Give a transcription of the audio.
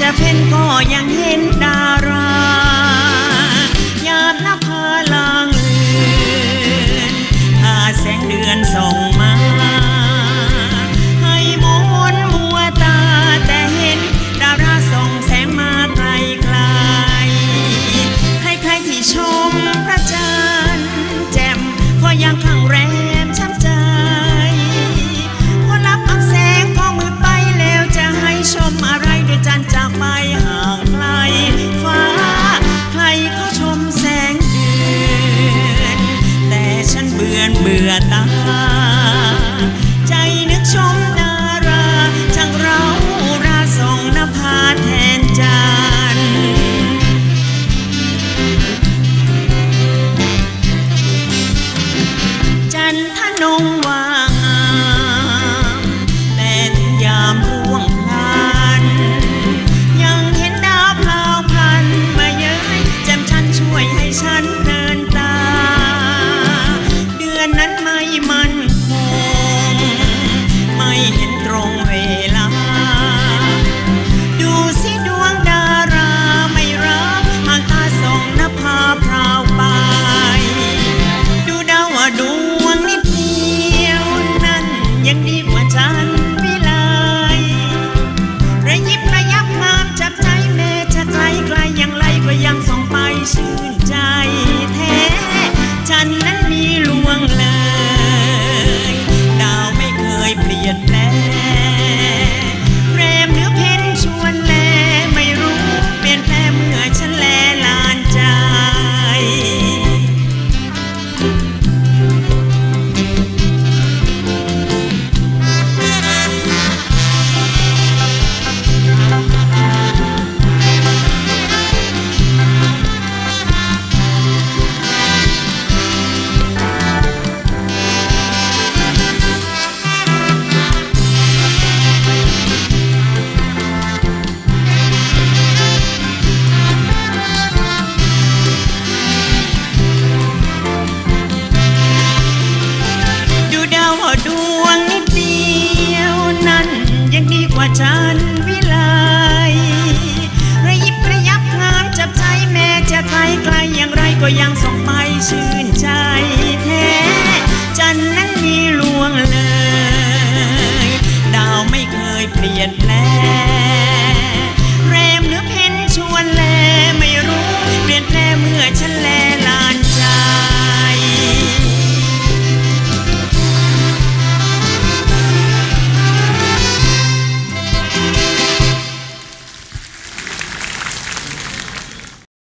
จะเพ่นก็ยังเห็นดารายามนภาลางเลือนถ้าแสงเดือนส่องมาให้มนมัวตาแต่เห็นดาราส่องแสงมาไกลไกลให้ใครที่ชมพระจันทร์แจ่มก็ยังข้างแรมช้ำใจพอรับอักแสงก็มือไปแล้วจะให้ชมอะไรด้วยจันทร์จากไปห่างไกลฟ้าใครเขาชมแสงเดือนแต่ฉันเบื่อตาใจนึกชมดาราช่างเราราส่องนภาแทนจันทร์จันทนงว่างามแต่ถึงยามร่วงพลันยังเห็นดาวพลาวพลันมาเย้ยแจ่มชันช่วยให้ฉันเดินตาเดือนนั้นไม่มั่นคงไม่เห็นตรงเวลาดูสิดวงดาราไม่รักหางตาส่องนภาพราวไปดูดาวว่าดวงนิดเดียวนั้นยังดีกว่าจันทร์วิไลระยิบระยับงามจับใจแม้จะไกลไกลยังไกลก็ยังส่องไปชื่นใจแท้จันทร์นั้นมีลวงเลยดาวไม่เคยเปลี่ยนแปลงแรมเนื้อเพ้นชวนแลไม่รู้เปลี่ยนแปลงเมื่อฉันแลลานใจดวงนิดเดียวนั้นยังดีกว่าจันทร์วิ